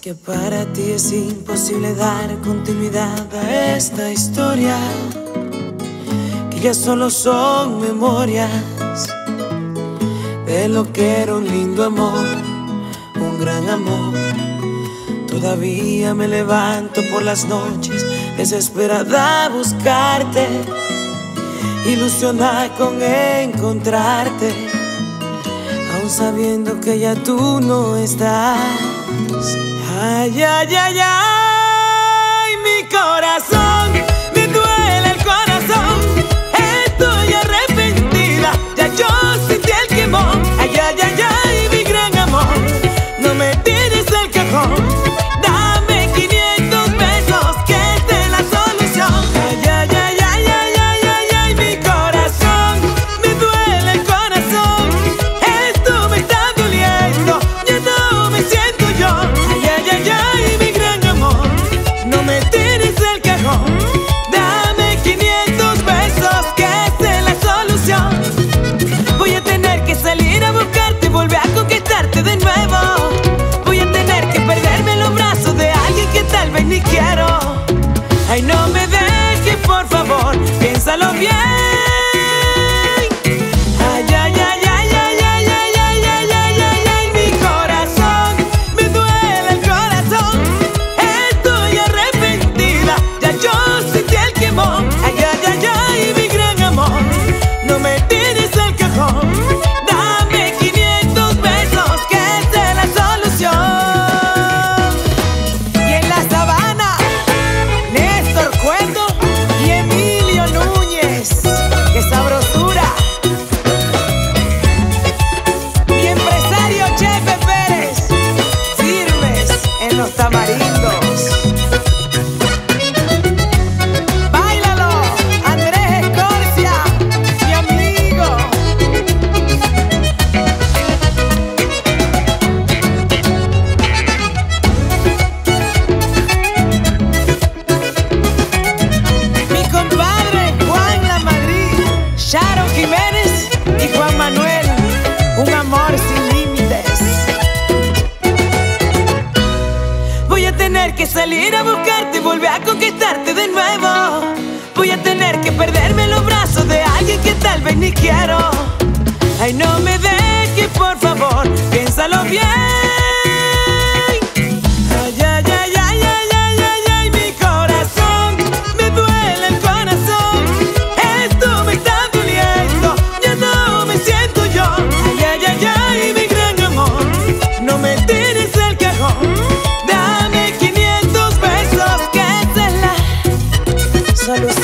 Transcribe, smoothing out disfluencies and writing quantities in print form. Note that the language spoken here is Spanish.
Que para ti es imposible dar continuidad a esta historia, que ya solo son memorias de lo que era un lindo amor, un gran amor. Todavía me levanto por las noches desesperada a buscarte, ilusionada con encontrarte, aún sabiendo que ya tú no estás. Ay, ay, ay, ay, mi corazón, me duele el corazón. Estoy arrepentida, ya yo sentí el quemón. Ay, ay, ay, ay, mi gran amor, no me tires el cajón. Dame 500 pesos, que esta es la solución. Ay, ay, ay, ay, ay, ay, ay, ay, mi corazón, me duele el corazón. Esto me está doliendo, ya no me siento yo. Ay, ay, ay, ay, mi gran amor, no me tires el cajón. Dame 500 pesos, que esta es la solución. Voy a tener que salir a buscarte, volver a conquistarte de nuevo. Voy a tener que perderme en los brazos de alguien que tal vez ni quiero. Ay, no me dejes, por favor, piénsalo bien. Ay, ay, ay, ay, ay, ay, ay, ay, ay, ay, ay, ay, mi corazón, me duele el corazón. Estoy arrepentida, ya yo sentí el quemón. Ay, ay, ay, ay, mi gran amor, no me tires el cajón. Dame 500 pesos, que esta es la solución. Y en la sabana, Néstor Cuerdo y Emilio Núñez. ¡Qué sabrosura! Mi empresario Chepe Pérez, firmes en los tamarindos. ¡Báilalo, Andrés Escorcia, mi amigo! Mi compadre Juan La Madrid, Sharon Jiménez y Juan Manuel, un amor sin límites. Voy a tener que salir a buscarte, volver a conquistarte de nuevo. Voy a tener que perderme en los brazos de alguien que tal vez ni quiero. Ay, no me dejes, por favor, piénsalo bien. Ay, ay, ay, ay, ay, ay, ay, ay, mi corazón, me duele el corazón. Esto me está doliendo, ya no me siento yo. Ay, ay, ay, ay, mi gran amor, no me tires el cajón. Dame 500 pesos, que esa es la solución.